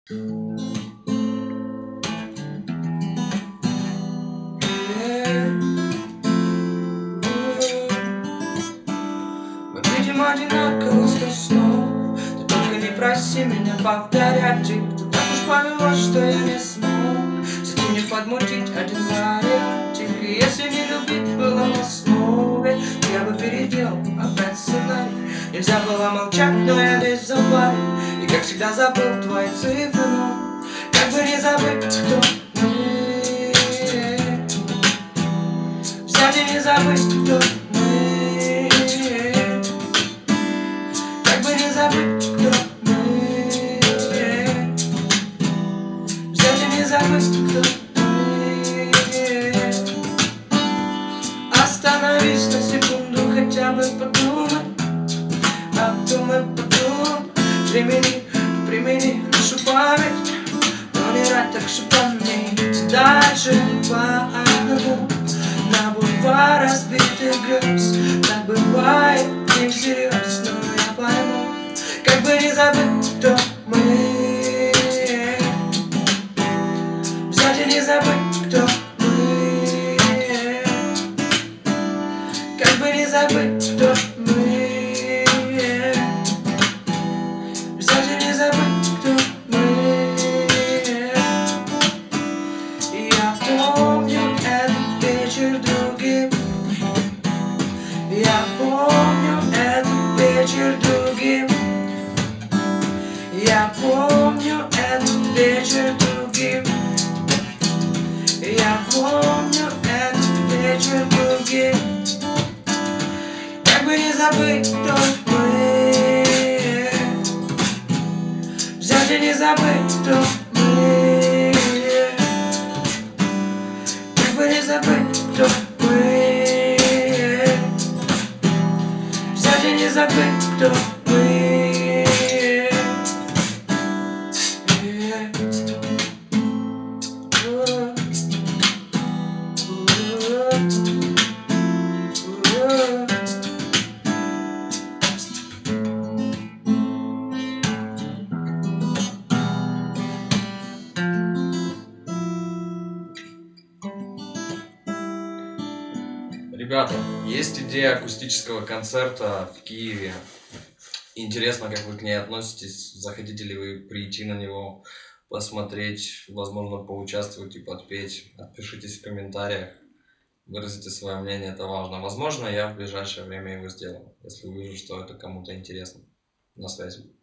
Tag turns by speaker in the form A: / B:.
A: Мы видим одинаково сто снов. Ты только не проси меня повторять. Ты так уж повелось, что я не смог. Сиди мне подмутить один вариантик. И если не любить было в основе, я бы переделал опять сценарий. Нельзя было молчать, но я весь забавил. И как всегда забыл твои цифры, но как бы не забыть, кто мы. Взять и не забыть, кто мы. Как бы не забыть, кто мы. Взять и не забыть, кто мы. Остановись на секунду, хотя бы подумай. Обдумай, подумай. Примени нашу память. Но не рад так шипанить. Дальше по одному. На бульвар разбитых грез. Так бывает не всерьез, но я пойму. Как бы не забыть, кто мы. Взять и не забыть, кто мы. Как бы не забыть, кто мы. Взять и не забыть, кто мы. Я помню этот вечер другим. Я помню этот вечер другим. Я помню этот вечер другим. Я помню этот вечер другим. Как бы не забыть, кто мы. Взять и не забыть, кто мы. Как бы не забыть, кто мы. Взять и не забыть, кто мы.
B: Ребята, есть идея акустического концерта в Киеве. Интересно, как вы к ней относитесь. Захотите ли вы прийти на него, посмотреть, возможно, поучаствовать и подпеть. Отпишитесь в комментариях, выразите свое мнение, это важно. Возможно, я в ближайшее время его сделаю, если увижу, что это кому-то интересно. На связи.